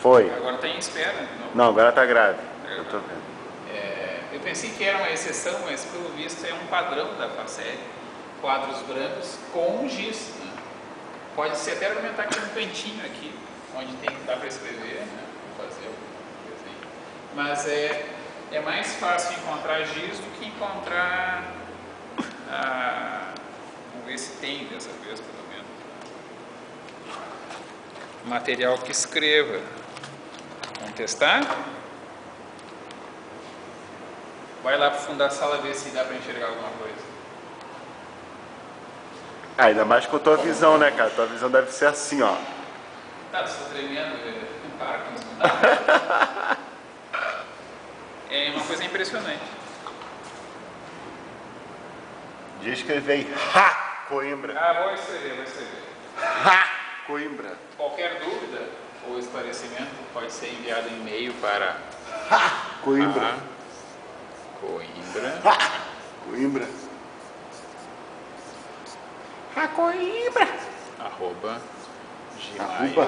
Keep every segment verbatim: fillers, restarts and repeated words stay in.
Foi. Agora está em espera de novo. Não, agora tá grave. É. Eu tô vendo. É, eu pensei que era uma exceção, mas pelo visto é um padrão da Facel. Quadros brancos com giz. Né? Pode ser até argumentar que tem um cantinho aqui, onde tem, dá para escrever, né? Vou fazer o desenho. Mas é, é mais fácil encontrar giz do que encontrar... Ah, vamos ver se tem dessa vez, pelo menos. Material que escreva. Vamos testar? Vai lá pro fundo da sala ver se dá para enxergar alguma coisa. Ah, ainda mais com a tua visão, né, cara? Tua visão deve ser assim, ó. Tá, você tá tremendo, velho. Para com isso. É uma coisa impressionante. De escrever aí, ha! Coimbra. Ah, vou escrever, vou escrever. Ha! Coimbra. Qualquer dúvida ou esclarecimento pode ser enviado em e-mail para Ha! Coimbra. a Coimbra. Ha! Coimbra. Ha! Coimbra. arroba Arroba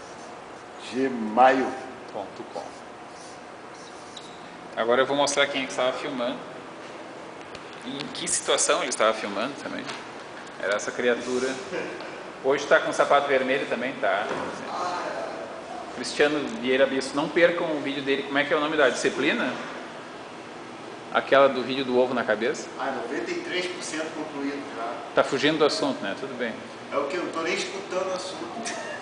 gmail ponto com. Agora eu vou mostrar quem é que estava filmando e em que situação ele estava filmando também. Era essa criatura. Hoje está com o sapato vermelho também, tá? Cristiano Vieira Bispo. Não percam o vídeo dele. Como é que é o nome da disciplina? Aquela do vídeo do ovo na cabeça. Ah, noventa e três por cento concluído já. Tá fugindo do assunto, né? Tudo bem. É o que eu não tô nem escutando o assunto.